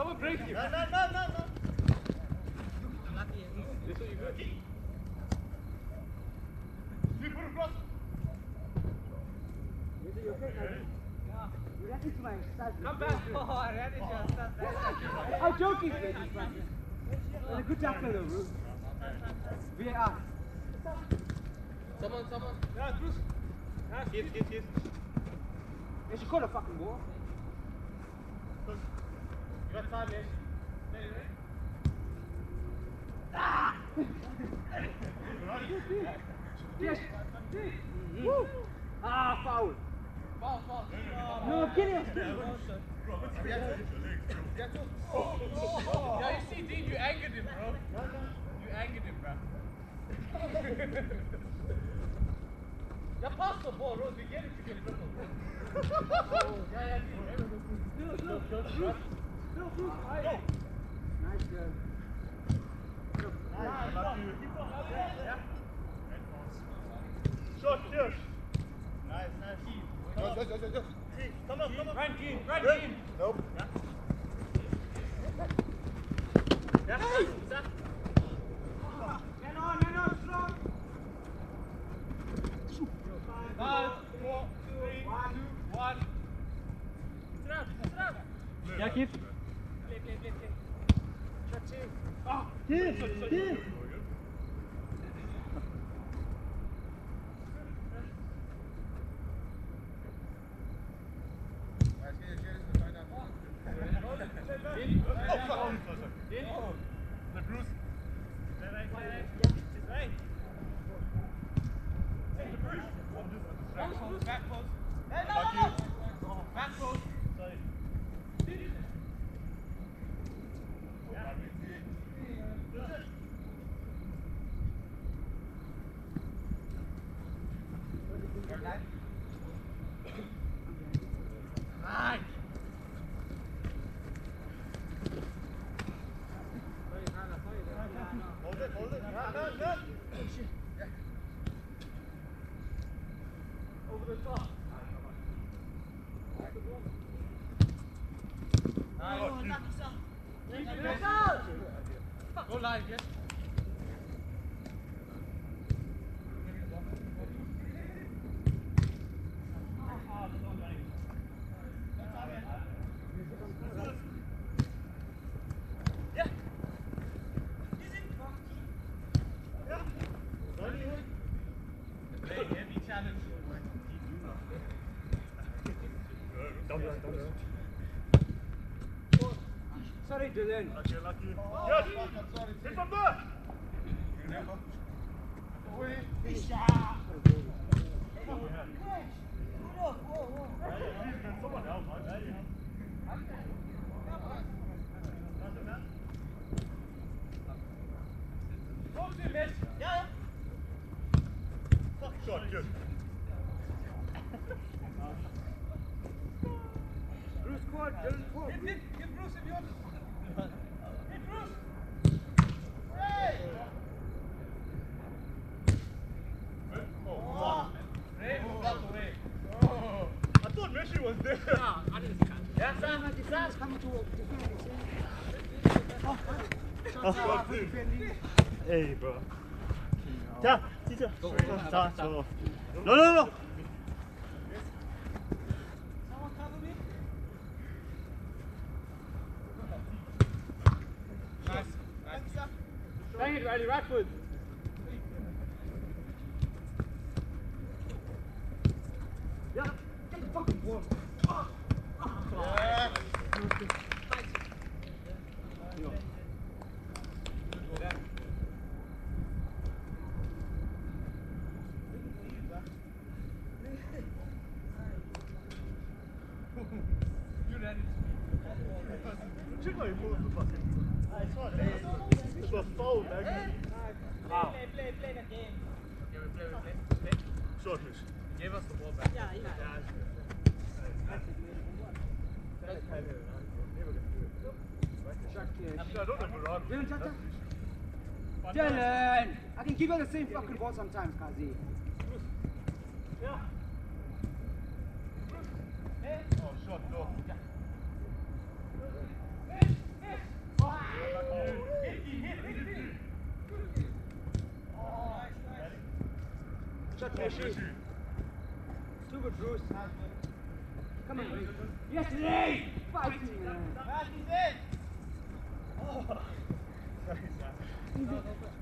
Someone break him. No. This one you good? You put him cross. You okay, man? You ran into my exercise. Come back. Oh, I ran into your stuff. I'm joking, man. It's a good tackle, though, bro. VAR. Someone. Yeah, Bruce. Yes. They should call a fucking ball. You got time, yes. Yes. Woo. Ah, foul. Foul. No, get him. Yeah, you see, Dean, you angered him, bro. You angered him, bro. Yeah, pass the ball, Rose. We get it, you can dribble. Yeah, Bruce. Nice girl. Short, cheers. Nice. Go. Come on. Run, Keen. Nope. Yeah. Hey. Man on, strong. 5, 4, 3, 2, 1. Sit down. Yeah, keep. Play. Ah, keep. Back post. Hold it. No. Over the top. Go live, yes. Sorry, Dylan. Okay, lucky. Yes! Hit from there! Someone else, man. Yeah. Fuck shot, good. Bruce squad, Dylan squad. Give Bruce if you want. Hey, Bruce! I thought Messi was there. I didn't cut. Yeah, Sam, the defense coming to defend. Hey, bro. 자, 뛰자. 자, 저. No. Someone cover me? Nice. Bang it, Riley, right foot. Yeah, get the fucking ball. Yeah. Chegou aí, pô, It's a foul, man. Play the game. Okay, we play. Short miss. He gave us the ball back. Yeah. I don't know Murad. Dylan, Chata. Dylan! I can give you the same fucking ball sometimes, Kazi. Yeah. Oh, shot, no. shot, Rishi. Too good, Bruce. Come on, Bruce. Yes, Ray! Fighting, man. Matt, he's in! Oh. Sorry, Sam. Easy.